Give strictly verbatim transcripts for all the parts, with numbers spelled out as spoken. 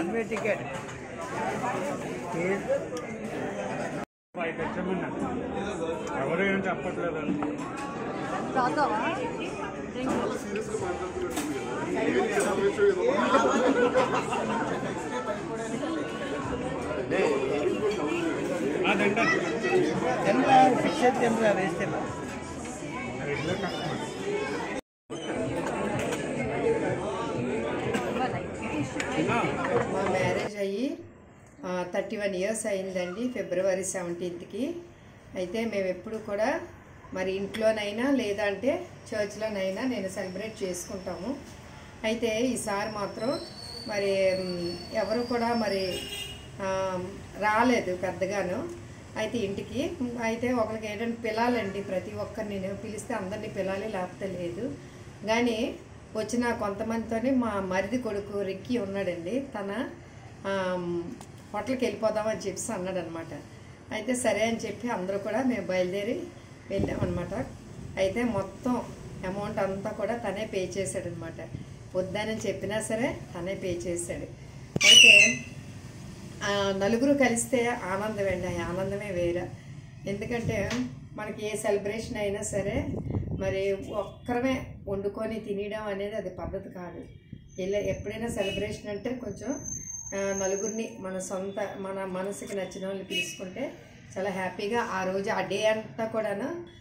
में टिकट ఎవరు ఏం చెప్పట్లేదు వేస్తే మా మ్యారేజ్ అయ్యి థర్టీ వన్ ఇయర్స్ అయిందండి ఫిబ్రవరి సెవెంటీన్త్కి. అయితే మేము ఎప్పుడు కూడా మరి ఇంట్లోనైనా లేదంటే చర్చ్లోనైనా నేను సెలబ్రేట్ చేసుకుంటాము. అయితే ఈసారి మాత్రం మరి ఎవరు కూడా మరి రాలేదు పెద్దగాను. అయితే ఇంటికి అయితే ఒకరికి ఏంటంటే పిలాలండి, ప్రతి ఒక్కరిని నేను పిలిస్తే అందరినీ పిలాలి, లేకపోతే లేదు. కానీ వచ్చిన కొంతమందితోనే మా మరిది కొడుకు రిక్కి ఉన్నాడండి, తన హోటల్కి వెళ్ళిపోదామని చెప్పి అన్నాడు అనమాట. అయితే సరే అని చెప్పి అందరూ కూడా మేము బయలుదేరి వెళ్ళామన్నమాట. అయితే మొత్తం అమౌంట్ అంతా కూడా తనే పే చేశాడనమాట. వద్దని చెప్పినా సరే తనే పే చేశాడు. అయితే నలుగురు కలిస్తే ఆనందం అండి, ఆ ఆనందమే వేరే. ఎందుకంటే మనకి ఏ సెలబ్రేషన్ అయినా సరే మరి ఒక్కరమే వండుకొని తినడం అనేది అది పద్ధతి కాదు. ఇలా ఎప్పుడైనా సెలబ్రేషన్ అంటే కొంచెం నలుగురిని మన సొంత మన మనసుకి నచ్చిన వాళ్ళని పిలుచుకుంటే చాలా హ్యాపీగా ఆ రోజు ఆ డే అంతా కూడా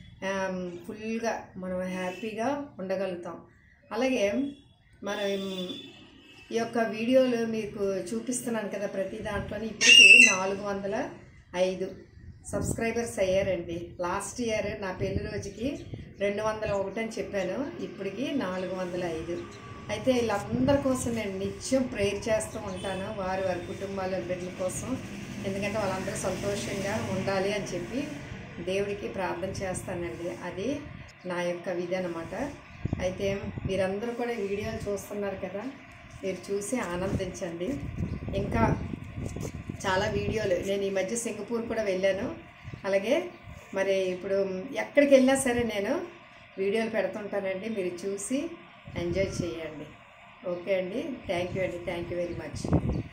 ఫుల్గా మనం హ్యాపీగా ఉండగలుగుతాం. అలాగే మనం ఈ యొక్క వీడియోలు మీకు చూపిస్తున్నాను కదా, ప్రతి దాంట్లోని ఇప్పటికి నాలుగు వందల ఐదు సబ్స్క్రైబర్స్ అయ్యారండి. లాస్ట్ ఇయర్ నా పెళ్లి రోజుకి రెండు వందల ఒకటి అని చెప్పాను, ఇప్పటికి నాలుగు వందల ఐదు. అయితే వీళ్ళందరి కోసం నేను నిత్యం ప్రేయర్ చేస్తూ ఉంటాను, వారి వారి కుటుంబాల బిడ్డల కోసం. ఎందుకంటే వాళ్ళందరూ సంతోషంగా ఉండాలి అని చెప్పి దేవుడికి ప్రార్థన చేస్తానండి. అది నా యొక్క విధి అన్నమాట. అయితే మీరందరూ కూడా వీడియోలు చూస్తున్నారు కదా, మీరు చూసి ఆనందించండి. ఇంకా చాలా వీడియోలు నేను ఈ మధ్య సింగపూర్ కూడా వెళ్ళాను. అలాగే మరి ఇప్పుడు ఎక్కడికి వెళ్ళినా సరే నేను వీడియోలు పెడుతుంటానండి, మీరు చూసి ఎంజాయ్ చేయండి. ఓకే అండి, థ్యాంక్ యూ అండి, థ్యాంక్ యూ వెరీ మచ్.